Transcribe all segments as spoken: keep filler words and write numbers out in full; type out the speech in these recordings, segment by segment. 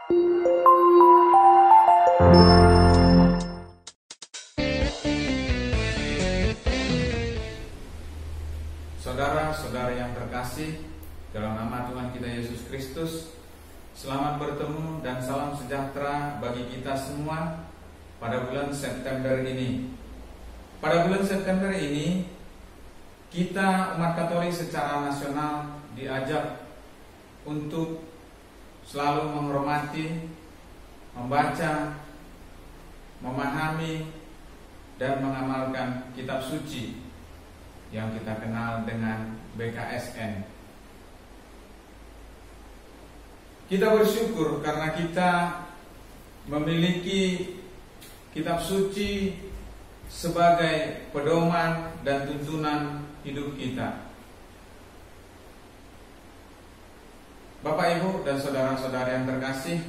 Saudara-saudara yang terkasih, dalam nama Tuhan kita Yesus Kristus, selamat bertemu dan salam sejahtera bagi kita semua pada bulan September ini. Pada bulan September ini, kita umat Katolik secara nasional diajak untuk selalu menghormati, membaca, memahami, dan mengamalkan kitab suci yang kita kenal dengan B K S N. Kita bersyukur karena kita memiliki kitab suci sebagai pedoman dan tuntunan hidup kita. Bapak, Ibu, dan saudara-saudara yang terkasih,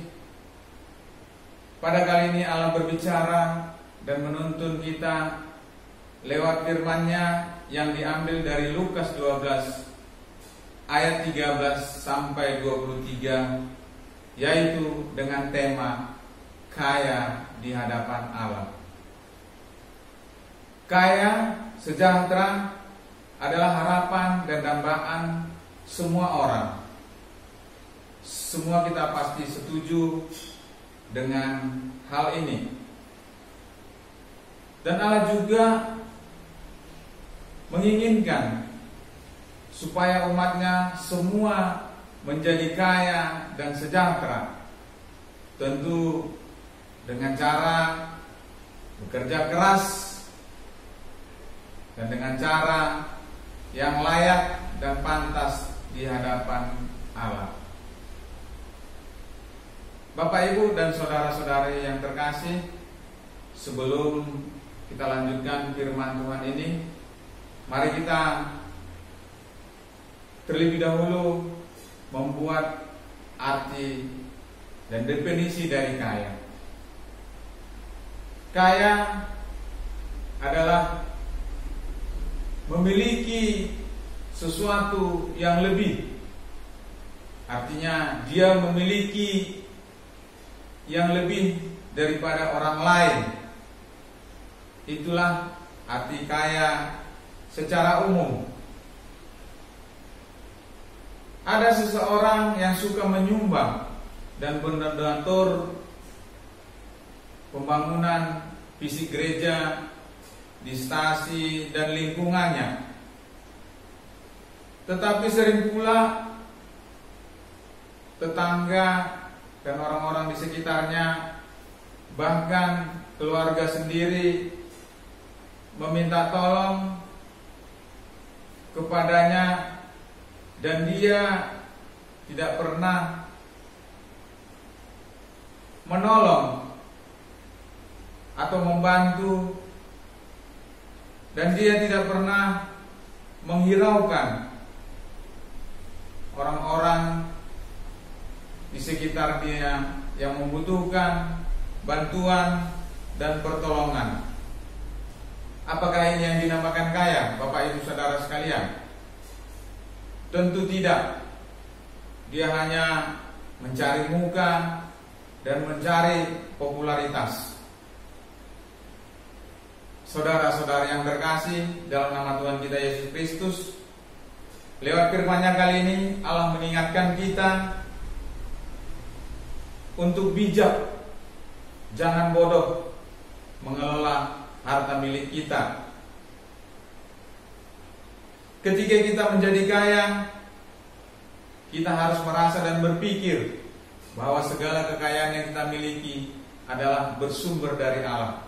pada kali ini Allah berbicara dan menuntun kita lewat firman-Nya yang diambil dari Lukas dua belas ayat tiga belas sampai dua puluh tiga, yaitu dengan tema kaya di hadapan Allah. Kaya sejahtera adalah harapan dan dambaan semua orang. Semua kita pasti setuju dengan hal ini. Dan Allah juga menginginkan supaya umatnya semua menjadi kaya dan sejahtera. Tentu dengan cara bekerja keras dan dengan cara yang layak dan pantas di hadapan Allah. Bapak, Ibu, dan saudara-saudari yang terkasih, sebelum kita lanjutkan firman Tuhan ini, mari kita terlebih dahulu membuat arti dan definisi dari kaya. Kaya adalah memiliki sesuatu yang lebih. Artinya dia memiliki yang lebih daripada orang lain. Itulah arti kaya secara umum. Ada seseorang yang suka menyumbang dan mendonatur pembangunan fisik gereja di stasi dan lingkungannya. Tetapi sering pula tetangga dan orang-orang di sekitarnya, bahkan keluarga sendiri, meminta tolong kepadanya, dan dia tidak pernah menolong atau membantu, dan dia tidak pernah menghiraukan orang-orang di sekitar dia yang membutuhkan bantuan dan pertolongan. Apakah ini yang dinamakan kaya, Bapak, Ibu, saudara sekalian? Tentu tidak. Dia hanya mencari muka dan mencari popularitas. Saudara-saudara yang terkasih, dalam nama Tuhan kita Yesus Kristus, lewat firman-Nya kali ini Allah mengingatkan kita untuk bijak, jangan bodoh mengelola harta milik kita. Ketika kita menjadi kaya, kita harus merasa dan berpikir bahwa segala kekayaan yang kita miliki adalah bersumber dari Allah.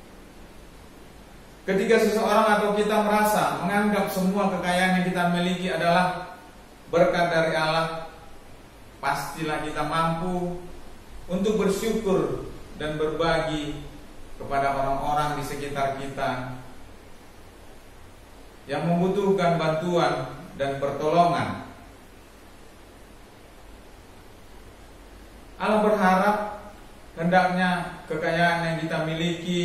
Ketika seseorang atau kita merasa menganggap semua kekayaan yang kita miliki adalah berkat dari Allah, pastilah kita mampu untuk bersyukur dan berbagi kepada orang-orang di sekitar kita yang membutuhkan bantuan dan pertolongan. Allah berharap hendaknya kekayaan yang kita miliki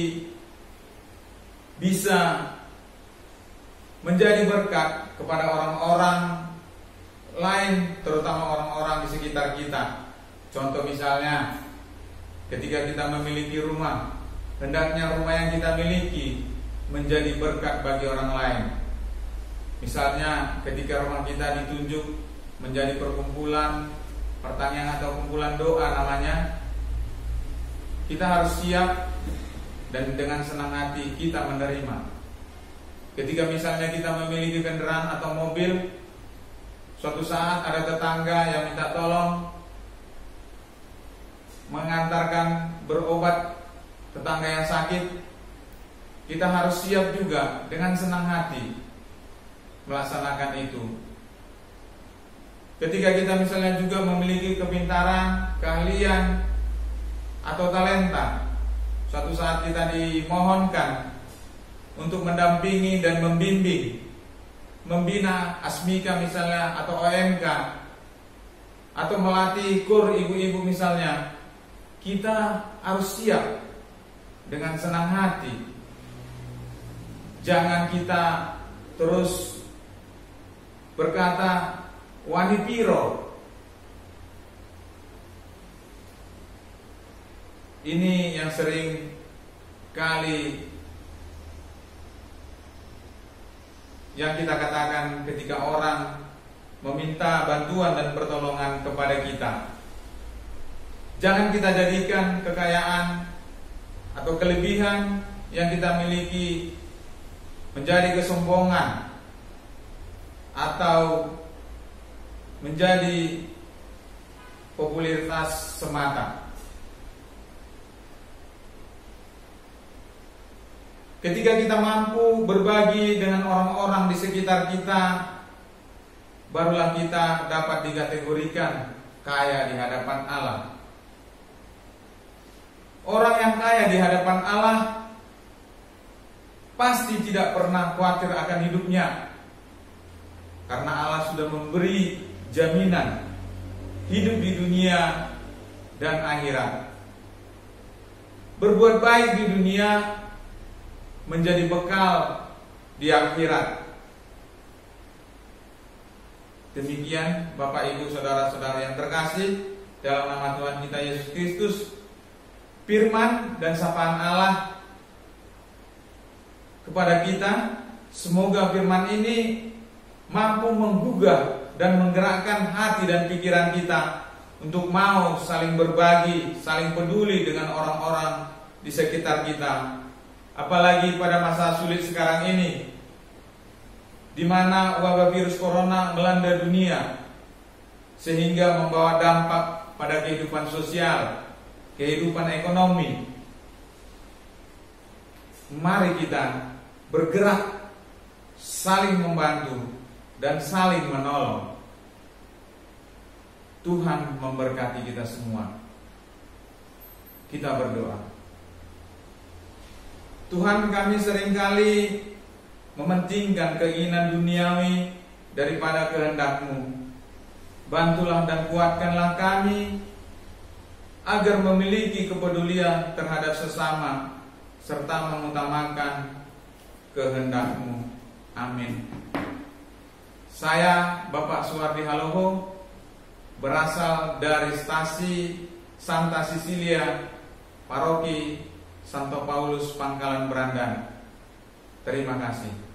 bisa menjadi berkat kepada orang-orang lain, terutama orang-orang di sekitar kita. Contoh misalnya, ketika kita memiliki rumah, hendaknya rumah yang kita miliki menjadi berkat bagi orang lain. Misalnya ketika rumah kita ditunjuk menjadi perkumpulan pertanian atau kumpulan doa namanya, kita harus siap dan dengan senang hati kita menerima. Ketika misalnya kita memiliki kendaraan atau mobil, suatu saat ada tetangga yang minta tolong mengantarkan berobat tetangga yang sakit, kita harus siap juga dengan senang hati melaksanakan itu. Ketika kita misalnya juga memiliki kepintaran, keahlian, atau talenta, suatu saat kita dimohonkan untuk mendampingi dan membimbing, membina Asmika misalnya atau O M K, atau melatih kur ibu-ibu misalnya, kita harus siap dengan senang hati. Jangan kita terus berkata wani piro. Ini yang sering kali yang kita katakan ketika orang meminta bantuan dan pertolongan kepada kita. Jangan kita jadikan kekayaan atau kelebihan yang kita miliki menjadi kesombongan atau menjadi popularitas semata. Ketika kita mampu berbagi dengan orang-orang di sekitar kita, barulah kita dapat dikategorikan kaya di hadapan Allah. Orang yang kaya di hadapan Allah pasti tidak pernah khawatir akan hidupnya, karena Allah sudah memberi jaminan hidup di dunia dan akhirat. Berbuat baik di dunia menjadi bekal di akhirat. Demikian Bapak Ibu saudara-saudara yang terkasih, dalam nama Tuhan kita Yesus Kristus, firman dan sapaan Allah kepada kita, semoga firman ini mampu menggugah dan menggerakkan hati dan pikiran kita untuk mau saling berbagi, saling peduli dengan orang-orang di sekitar kita. Apalagi pada masa sulit sekarang ini, di mana wabah virus corona melanda dunia, sehingga membawa dampak pada kehidupan sosial, kehidupan ekonomi. Mari kita bergerak, saling membantu dan saling menolong. Tuhan memberkati kita semua. Kita berdoa. Tuhan, kami seringkali mementingkan keinginan duniawi daripada kehendak-Mu. Bantulah dan kuatkanlah kami agar memiliki kepedulian terhadap sesama serta mengutamakan kehendak-Mu. Amin. Saya Bapak Suwardi Haloho, berasal dari stasi Santa Cecilia, Paroki Santo Paulus Pangkalan Berandan. Terima kasih.